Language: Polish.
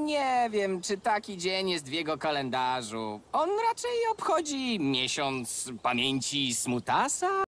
Nie wiem, czy taki dzień jest w jego kalendarzu. On raczej obchodzi miesiąc pamięci Smutasa.